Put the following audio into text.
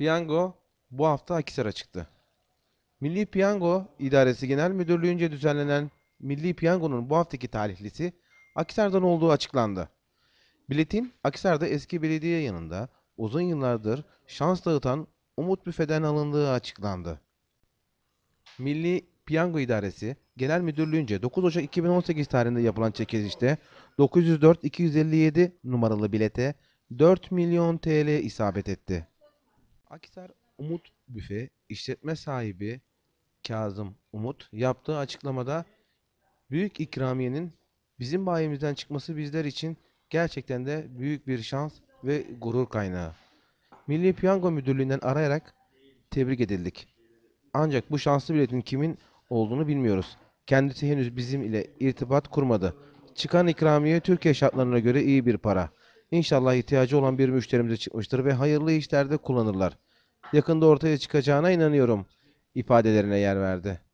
Piyango bu hafta Akhisar'a çıktı. Milli Piyango İdaresi Genel Müdürlüğü'nce düzenlenen Milli Piyango'nun bu haftaki talihlisi Akhisar'dan olduğu açıklandı. Biletin Akhisar'da eski belediye yanında uzun yıllardır şans dağıtan Umut Büfe'den alındığı açıklandı. Milli Piyango İdaresi Genel Müdürlüğü'nce 9 Ocak 2018 tarihinde yapılan çekilişte 904-257 numaralı bilete 4 milyon TL isabet etti. Akhisar Umut Büfe işletme sahibi Kazım Umut yaptığı açıklamada büyük ikramiyenin bizim bayimizden çıkması bizler için gerçekten de büyük bir şans ve gurur kaynağı. Milli Piyango Müdürlüğü'nden arayarak tebrik edildik. Ancak bu şanslı biletin kimin olduğunu bilmiyoruz. Kendisi henüz bizim ile irtibat kurmadı. Çıkan ikramiye Türkiye şartlarına göre iyi bir para. İnşallah ihtiyacı olan bir müşterimize çıkmıştır ve hayırlı işlerde kullanırlar. Yakında ortaya çıkacağına inanıyorum ifadelerine yer verdi.